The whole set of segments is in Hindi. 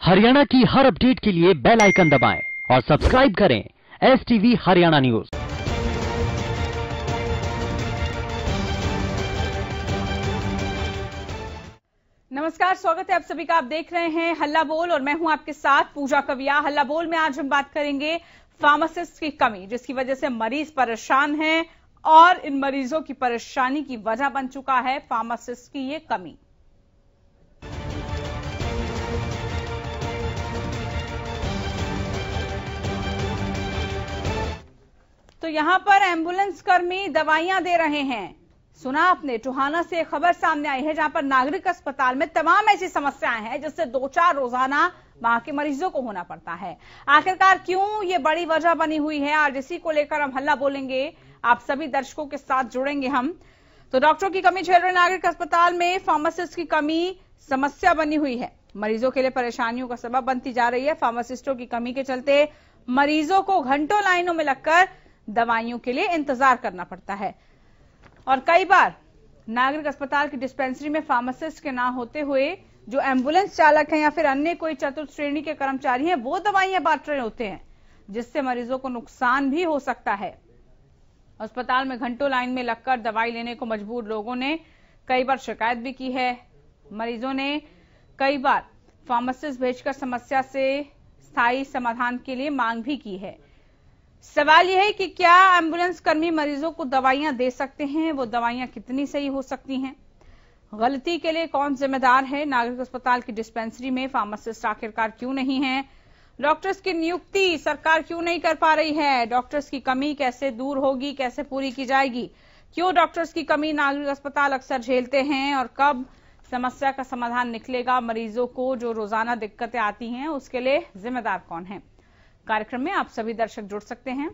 हरियाणा की हर अपडेट के लिए बेल आइकन दबाएं और सब्सक्राइब करें STV हरियाणा न्यूज। नमस्कार, स्वागत है आप सभी का। आप देख रहे हैं हल्ला बोल और मैं हूं आपके साथ पूजा कविया। हल्ला बोल में आज हम बात करेंगे फार्मासिस्ट की कमी, जिसकी वजह से मरीज परेशान हैं और इन मरीजों की परेशानी की वजह बन चुका है फार्मासिस्ट की ये कमी। तो यहां पर एम्बुलेंस कर्मी दवाइयां दे रहे हैं। सुना आपने, टोहाना से खबर सामने आई है जहां पर नागरिक अस्पताल में तमाम ऐसी समस्याएं हैं जिससे 2-4 रोजाना वहां के मरीजों को होना पड़ता है। आखिरकार क्यों ये बड़ी वजह बनी हुई है, आज इसी को लेकर हम हल्ला बोलेंगे। आप सभी दर्शकों के साथ जुड़ेंगे हम। तो डॉक्टरों की कमी झेल रहे नागरिक अस्पताल में फार्मासिस्ट की कमी समस्या बनी हुई है, मरीजों के लिए परेशानियों का सबब बनती जा रही है। फार्मासिस्टों की कमी के चलते मरीजों को घंटों लाइनों में लगकर दवाइयों के लिए इंतजार करना पड़ता है और कई बार नागरिक अस्पताल की डिस्पेंसरी में फार्मासिस्ट के ना होते हुए जो एम्बुलेंस चालक हैं या फिर अन्य कोई चतुर्थ श्रेणी के कर्मचारी हैं वो दवाइयां बांट रहे होते हैं, जिससे मरीजों को नुकसान भी हो सकता है। अस्पताल में घंटों लाइन में लगकर दवाई लेने को मजबूर लोगों ने कई बार शिकायत भी की है। मरीजों ने कई बार फार्मासिस्ट भेजकर समस्या से स्थायी समाधान के लिए मांग भी की है। सवाल यह है कि क्या एम्बुलेंस कर्मी मरीजों को दवाइयां दे सकते हैं, वो दवाइयां कितनी सही हो सकती हैं, गलती के लिए कौन जिम्मेदार है। नागरिक अस्पताल की डिस्पेंसरी में फार्मासिस्ट आखिरकार क्यों नहीं है, डॉक्टर्स की नियुक्ति सरकार क्यों नहीं कर पा रही है, डॉक्टर्स की कमी कैसे दूर होगी, कैसे पूरी की जाएगी, क्यों डॉक्टर्स की कमी नागरिक अस्पताल अक्सर झेलते हैं और कब समस्या का समाधान निकलेगा। मरीजों को जो रोजाना दिक्कतें आती हैं उसके लिए जिम्मेदार कौन है। कार्यक्रम में आप सभी दर्शक जुड़ सकते हैं।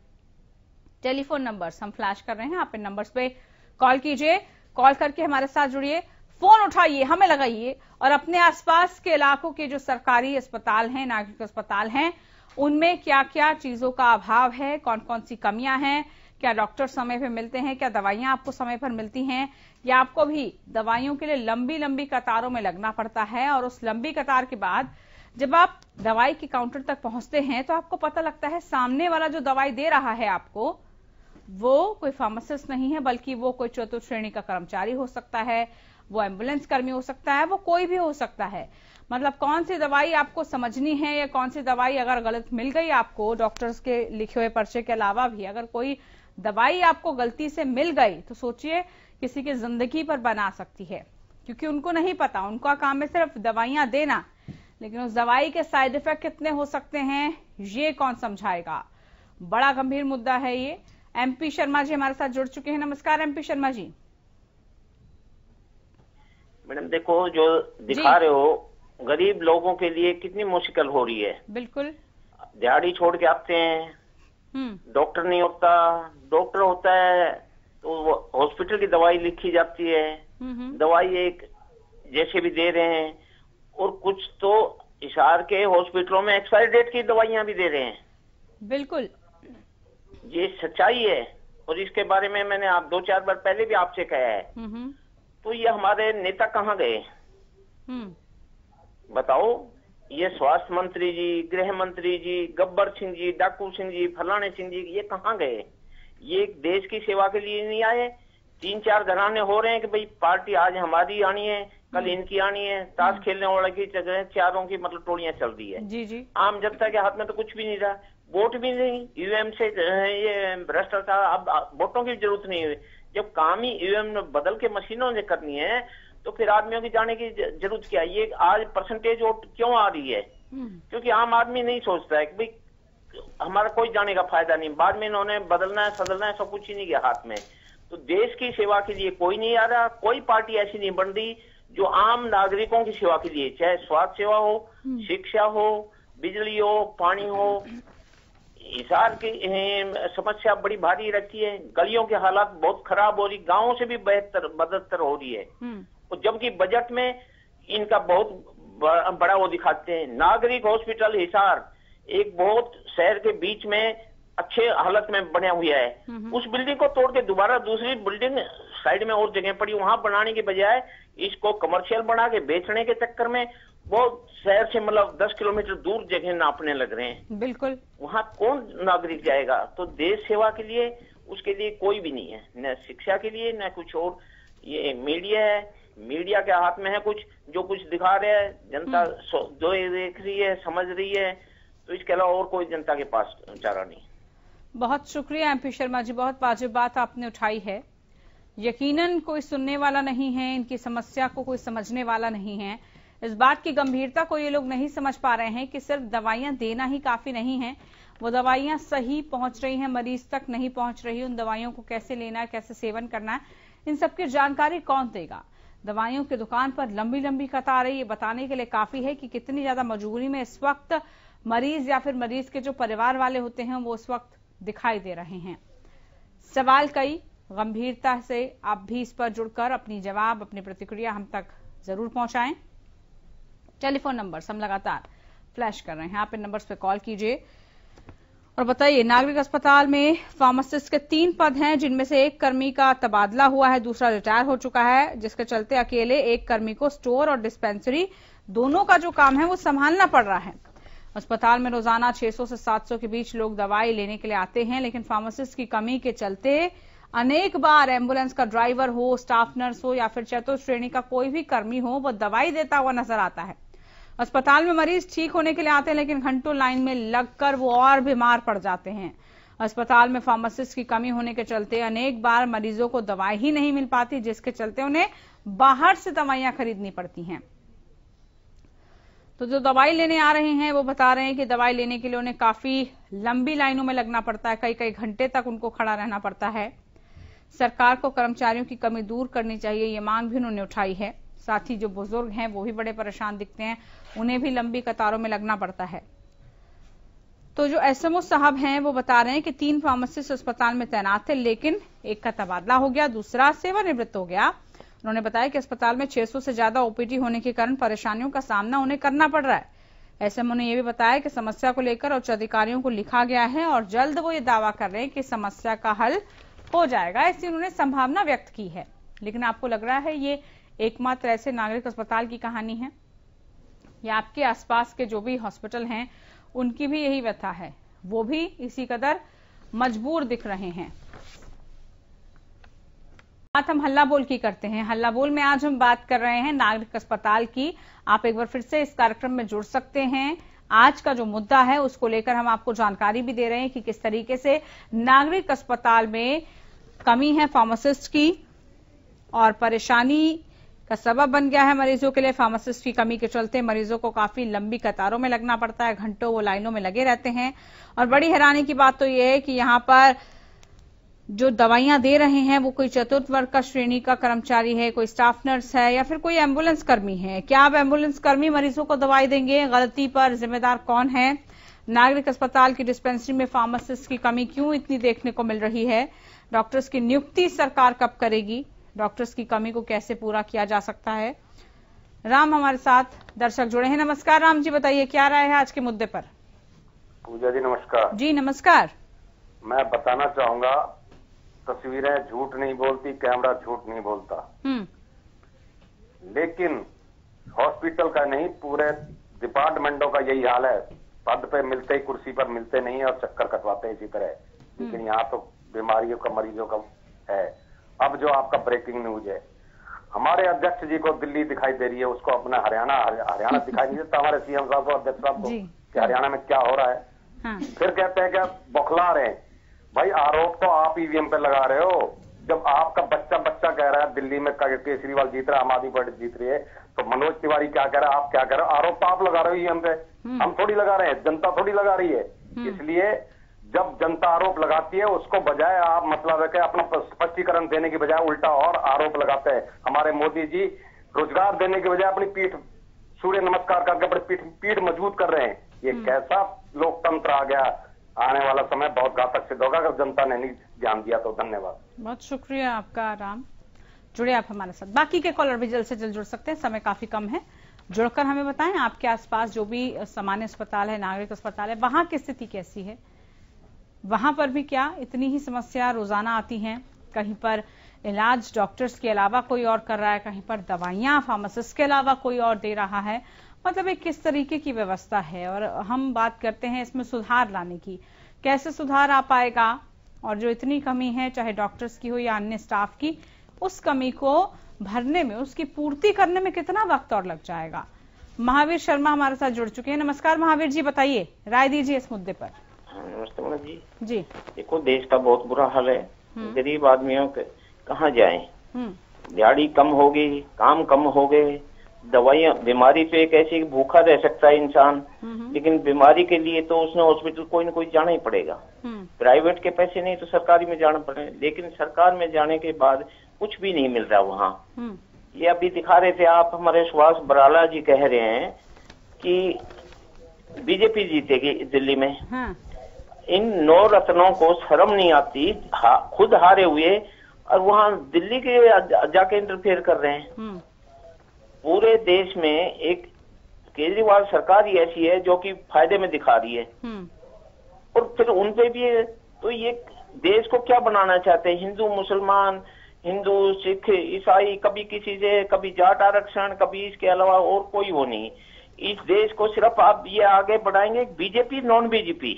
टेलीफोन नंबर्स हम फ्लैश कर रहे हैं, आप इन नंबर्स पे कॉल कीजिए, कॉल करके हमारे साथ जुड़िए, फोन उठाइए, हमें लगाइए और अपने आसपास के इलाकों के जो सरकारी अस्पताल हैं, नागरिक अस्पताल हैं, उनमें क्या क्या चीजों का अभाव है, कौन कौन सी कमियां हैं, क्या डॉक्टर समय पर मिलते हैं, क्या दवाइयां आपको समय पर मिलती हैं या आपको भी दवाइयों के लिए लंबी लंबी कतारों में लगना पड़ता है और उस लंबी कतार के बाद जब आप दवाई के काउंटर तक पहुंचते हैं तो आपको पता लगता है सामने वाला जो दवाई दे रहा है आपको वो कोई फार्मासिस्ट नहीं है, बल्कि वो कोई चतुर्थ श्रेणी का कर्मचारी हो सकता है, वो एम्बुलेंस कर्मी हो सकता है, वो कोई भी हो सकता है। मतलब कौन सी दवाई आपको समझनी है या कौन सी दवाई अगर गलत मिल गई आपको, डॉक्टर्स के लिखे हुए पर्चे के अलावा भी अगर कोई दवाई आपको गलती से मिल गई तो सोचिए किसी की जिंदगी पर बना सकती है, क्योंकि उनको नहीं पता, उनका काम है सिर्फ दवाइयां देना, लेकिन उस दवाई के साइड इफेक्ट कितने हो सकते हैं ये कौन समझाएगा। बड़ा गंभीर मुद्दा है ये। MP शर्मा जी हमारे साथ जुड़ चुके हैं। नमस्कार MP शर्मा जी। मैडम देखो, जो दिखा रहे हो गरीब लोगों के लिए कितनी मुश्किल हो रही है। बिल्कुल, दिहाड़ी छोड़ के आते हैं, डॉक्टर नहीं होता, डॉक्टर होता है तो हॉस्पिटल की दवाई लिखी जाती है, दवाई एक जैसे भी दे रहे हैं और कुछ तो हिसार के हॉस्पिटलों में एक्सपायरी डेट की दवाइयां भी दे रहे हैं। बिल्कुल, ये सच्चाई है और इसके बारे में मैंने आप 2-4 बार पहले भी आपसे कहा है। तो ये हमारे नेता कहाँ गए बताओ। ये स्वास्थ्य मंत्री जी, गृह मंत्री जी, गब्बर सिंह जी, डाकू सिंह जी, फलाने सिंह जी, ये कहाँ गए। ये देश की सेवा के लिए नहीं आए। 3-4 घराने हो रहे हैं कि भाई पार्टी आज हमारी आनी है, कल इनकी आनी है, ताश खेलने वाले की जगह चारों की मतलब टोलियां चल रही है। जी जी। आम जनता के हाथ में तो कुछ भी नहीं रहा, वोट भी नहीं, ईवीएम से ये भ्रष्टाचार। अब वोटों की जरूरत नहीं हुई, जब काम ही ईवीएम बदल के मशीनों से करनी है तो फिर आदमियों की जाने की जरूरत क्या है। ये आज परसेंटेज वोट क्यों आ रही है, क्योंकि आम आदमी नहीं सोचता है कि भाई हमारा कोई जाने का फायदा नहीं, बाद में इन्होंने बदलना है सदलना है, सब कुछ ही नहीं गया हाथ में। तो देश की सेवा के लिए कोई नहीं आ रहा, कोई पार्टी ऐसी नहीं बन रही जो आम नागरिकों की सेवा के लिए, चाहे स्वास्थ्य सेवा हो, शिक्षा हो, बिजली हो, पानी हो। हिसार की समस्या बड़ी भारी रहती है, गलियों के हालात बहुत खराब हो रही, गांवों से भी बदतर हो रही है। और जबकि बजट में इनका बहुत बड़ा वो दिखाते हैं। नागरिक हॉस्पिटल हिसार एक बहुत शहर के बीच में अच्छे हालत में बना हुआ है, उस बिल्डिंग को तोड़ के दोबारा दूसरी बिल्डिंग साइड में और जगह पड़ी, वहां बनाने के बजाय इसको कमर्शियल बना के बेचने के चक्कर में बहुत शहर से मतलब 10 किलोमीटर दूर जगह नापने लग रहे हैं। बिल्कुल, वहाँ कौन नागरिक जाएगा? तो देश सेवा के लिए उसके लिए कोई भी नहीं है, न शिक्षा के लिए न कुछ और। ये मीडिया है, मीडिया के हाथ में है कुछ, जो कुछ दिखा रहे हैं जनता जो देख रही है समझ रही है, तो इसके अलावा और कोई जनता के पास चारा नहीं। बहुत शुक्रिया MP शर्मा जी, बहुत वाजिब बात आपने उठाई है। यकीनन कोई सुनने वाला नहीं है, इनकी समस्या को कोई समझने वाला नहीं है। इस बात की गंभीरता को ये लोग नहीं समझ पा रहे हैं कि सिर्फ दवाइयां देना ही काफी नहीं है, वो दवाइयां सही पहुंच रही हैं, मरीज तक नहीं पहुंच रही, उन दवाइयों को कैसे लेना है, कैसे सेवन करना है, इन सबकी जानकारी कौन देगा? दवाइयों की दुकान पर लंबी लंबी कतार है, ये बताने के लिए काफी है कि कितनी ज्यादा मजबूरी में इस वक्त मरीज या फिर मरीज के जो परिवार वाले होते हैं वो उस वक्त दिखाई दे रहे हैं। सवाल कई, गंभीरता से आप भी इस पर जुड़कर अपनी जवाब, अपनी प्रतिक्रिया हम तक जरूर पहुंचाएं। टेलीफोन नंबर्स हम लगातार फ्लैश कर रहे हैं, आप इन नंबर्स पे कॉल कीजिए और बताइए। नागरिक अस्पताल में फार्मासिस्ट के 3 पद हैं, जिनमें से एक कर्मी का तबादला हुआ है, दूसरा रिटायर हो चुका है, जिसके चलते अकेले एक कर्मी को स्टोर और डिस्पेंसरी दोनों का जो काम है वो संभालना पड़ रहा है। अस्पताल में रोजाना 600 से 700 के बीच लोग दवाई लेने के लिए आते हैं, लेकिन फार्मासिस्ट की कमी के चलते अनेक बार एम्बुलेंस का ड्राइवर हो, स्टाफ नर्स हो या फिर चतुर्थ श्रेणी का कोई भी कर्मी हो, वो दवाई देता हुआ नजर आता है। अस्पताल में मरीज ठीक होने के लिए आते हैं, लेकिन घंटों लाइन में लगकर वो और बीमार पड़ जाते हैं। अस्पताल में फार्मासिस्ट की कमी होने के चलते अनेक बार मरीजों को दवाई ही नहीं मिल पाती, जिसके चलते उन्हें बाहर से दवाइयां खरीदनी पड़ती हैं। तो जो दवाई लेने आ रहे हैं वो बता रहे हैं कि दवाई लेने के लिए उन्हें काफी लंबी लाइनों में लगना पड़ता है, कई कई घंटे तक उनको खड़ा रहना पड़ता है। सरकार को कर्मचारियों की कमी दूर करनी चाहिए, ये मांग भी उन्होंने उठाई है। साथ ही जो बुजुर्ग हैं वो भी बड़े परेशान दिखते हैं, उन्हें भी लंबी कतारों में लगना पड़ता है। तो जो SMO साहब हैं वो बता रहे हैं कि 3 फार्मासिस्ट अस्पताल में तैनात थे, लेकिन एक का तबादला हो गया, दूसरा सेवानिवृत्त हो गया। उन्होंने बताया कि अस्पताल में 600 से ज्यादा OPD होने के कारण परेशानियों का सामना उन्हें करना पड़ रहा है। SMO ने यह भी बताया कि समस्या को लेकर उच्च अधिकारियों को लिखा गया है और जल्द वो ये दावा कर रहे हैं कि समस्या का हल हो जाएगा, ऐसी उन्होंने संभावना व्यक्त की है। लेकिन आपको लग रहा है ये एकमात्र ऐसे नागरिक अस्पताल की कहानी है, या आपके आसपास के जो भी हॉस्पिटल हैं उनकी भी यही व्यथा है, वो भी इसी कदर मजबूर दिख रहे हैं? बात हम हल्ला बोल की करते हैं। हल्ला बोल में आज हम बात कर रहे हैं नागरिक अस्पताल की। आप एक बार फिर से इस कार्यक्रम में जुड़ सकते हैं। आज का जो मुद्दा है उसको लेकर हम आपको जानकारी भी दे रहे हैं कि किस तरीके से नागरिक अस्पताल में कमी है फार्मासिस्ट की और परेशानी का सबब बन गया है मरीजों के लिए। फार्मासिस्ट की कमी के चलते मरीजों को काफी लंबी कतारों में लगना पड़ता है, घंटों वो लाइनों में लगे रहते हैं। और बड़ी हैरानी की बात तो यह है कि यहाँ पर जो दवाइयां दे रहे हैं वो कोई चतुर्थ वर्ग का श्रेणी का कर्मचारी है, कोई स्टाफ नर्स है या फिर कोई एम्बुलेंस कर्मी है। क्या अब एम्बुलेंस कर्मी मरीजों को दवाई देंगे? गलती पर जिम्मेदार कौन है? नागरिक अस्पताल की डिस्पेंसरी में फार्मासिस्ट की कमी क्यों इतनी देखने को मिल रही है? डॉक्टर्स की नियुक्ति सरकार कब करेगी? डॉक्टर्स की कमी को कैसे पूरा किया जा सकता है? राम हमारे साथ दर्शक जुड़े हैं। नमस्कार राम जी, बताइए क्या राय है आज के मुद्दे पर? पूजा जी नमस्कार। जी नमस्कार। मैं बताना चाहूंगा, तस्वीरें झूठ नहीं बोलती, कैमरा झूठ नहीं बोलता। लेकिन हॉस्पिटल का नहीं, पूरे डिपार्टमेंटों का यही हाल है। पद पे मिलते ही कुर्सी पर मिलते नहीं और चक्कर कटवाते हैं इसी तरह। लेकिन यहाँ तो बीमारियों का, मरीजों का है। अब जो आपका ब्रेकिंग न्यूज है, हमारे अध्यक्ष जी को दिल्ली दिखाई दे रही है, उसको अपना हरियाणा दिखाई नहीं देता हमारे CM साहब को, अध्यक्ष साहब को कि हरियाणा में क्या हो रहा है। फिर कहते हैं क्या बौखला रहे हैं। भाई आरोप तो आप EVM पे लगा रहे हो। जब आपका बच्चा कह रहा है दिल्ली में केजरीवाल जीत रहा है, आम आदमी पार्टी जीत रही है, तो मनोज तिवारी क्या कह रहा है, आप क्या कह रहे हो? आरोप तो आप लगा रहे हो EVM पे, हम थोड़ी लगा रहे हैं, जनता थोड़ी लगा रही है। इसलिए जब जनता आरोप लगाती है उसको बजाय आप मतलब है कि अपना स्पष्टीकरण देने की बजाय उल्टा और आरोप लगाते हैं। हमारे मोदी जी रोजगार देने के बजाय अपनी पीठ सूर्य नमस्कार करके अपनी पीठ मजबूत कर रहे हैं। ये कैसा लोकतंत्र आ गया? आने वाला समय बहुत घातक सिद्ध होगा अगर जनता ने नहीं ध्यान दिया तो। धन्यवाद। बहुत शुक्रिया आपका राम, जुड़े आप हमारे साथ। बाकी के कॉलर भी जल्द से जल्द जुड़ सकते हैं, समय काफी कम है। जुड़कर हमें बताएं आपके आसपास जो भी सामान्य अस्पताल है, नागरिक अस्पताल है, वहां की स्थिति कैसी है? वहां पर भी क्या इतनी ही समस्या रोजाना आती हैं? कहीं पर इलाज डॉक्टर्स के अलावा कोई और कर रहा है, कहीं पर दवाइयां फार्मासिस्ट के अलावा कोई और दे रहा है। मतलब एक किस तरीके की व्यवस्था है। और हम बात करते हैं इसमें सुधार लाने की, कैसे सुधार आ पाएगा, और जो इतनी कमी है चाहे डॉक्टर्स की हो या अन्य स्टाफ की, उस कमी को भरने में, उसकी पूर्ति करने में कितना वक्त और लग जाएगा। महावीर शर्मा हमारे साथ जुड़ चुके हैं। नमस्कार महावीर जी, बताइए, राय दीजिए इस मुद्दे पर। नमस्ते मैडम जी। जी देखो, देश का बहुत बुरा हाल है। गरीब आदमियों के कहाँ जाएं? दिहाड़ी कम होगी, काम कम हो गए, दवाइयाँ, बीमारी पे एक ऐसी भूखा रह सकता है इंसान, लेकिन बीमारी के लिए तो उसने हॉस्पिटल कोई न कोई जाना ही पड़ेगा। प्राइवेट के पैसे नहीं तो सरकारी में जाना पड़े, लेकिन सरकार में जाने के बाद कुछ भी नहीं मिल रहा वहाँ। ये अभी दिखा रहे थे आप, हमारे सुभाष बराला जी कह रहे हैं कि बीजेपी जीतेगी दिल्ली में। इन 9 रत्नों को शर्म नहीं आती, खुद हारे हुए और वहाँ दिल्ली के जाके इंटरफेयर कर रहे हैं। पूरे देश में एक केजरीवाल सरकार ही ऐसी है जो कि फायदे में दिखा रही है, और फिर उनपे भी तो ये देश को क्या बनाना चाहते हैं? हिंदू मुसलमान, हिंदू सिख ईसाई, कभी किसी से, कभी जाट आरक्षण, कभी इसके अलावा और कोई वो नहीं। इस देश को सिर्फ आप ये आगे बढ़ाएंगे बीजेपी नॉन बीजेपी,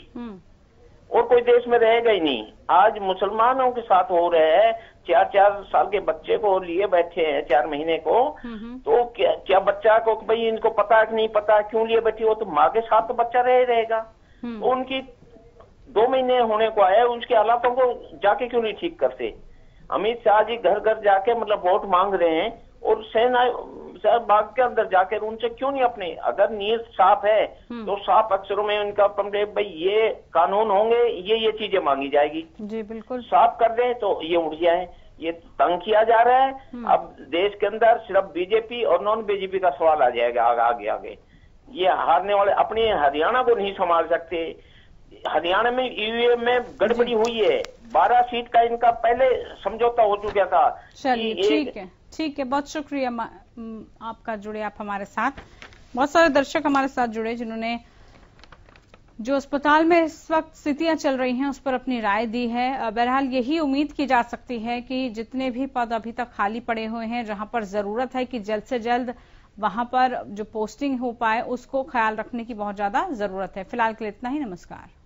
और कोई देश में रहेगा ही नहीं। आज मुसलमानों के साथ हो रहा है, 4 साल के बच्चे को लिए बैठे हैं 4 महीने को, तो क्या बच्चा को भाई इनको पता है कि नहीं पता, क्यों लिए बैठी हो? तो माँ के साथ तो बच्चा रहेगा। तो उनकी 2 महीने होने को आए, उसके हालातों को जाके क्यों नहीं ठीक करते? अमित शाह जी घर घर जाके मतलब वोट मांग रहे हैं, और सेना बाग के अंदर जाकर उनसे क्यों नहीं अपने, अगर नीयत साफ है तो साफ अक्षरों में उनका भाई ये कानून होंगे, ये चीजें मांगी जाएगी। जी बिल्कुल, साफ कर दें तो ये उठ जाए। ये तंग किया जा रहा है। अब देश के अंदर सिर्फ बीजेपी और नॉन बीजेपी का सवाल आ जाएगा आगे। ये हारने वाले अपने हरियाणा को नहीं संभाल सकते। हरियाणा में ईवीएम में गड़बड़ी हुई है, 12 सीट का इनका पहले समझौता हो चुका था। चलिए ठीक है, बहुत शुक्रिया आपका, जुड़े आप हमारे साथ। बहुत सारे दर्शक हमारे साथ जुड़े जिन्होंने जो अस्पताल में इस वक्त स्थितियां चल रही हैं उस पर अपनी राय दी है। बहरहाल यही उम्मीद की जा सकती है कि जितने भी पद अभी तक खाली पड़े हुए हैं, जहां पर जरूरत है कि जल्द से जल्द वहां पर जो पोस्टिंग हो पाए, उसको ख्याल रखने की बहुत ज्यादा जरूरत है। फिलहाल के लिए इतना ही। नमस्कार।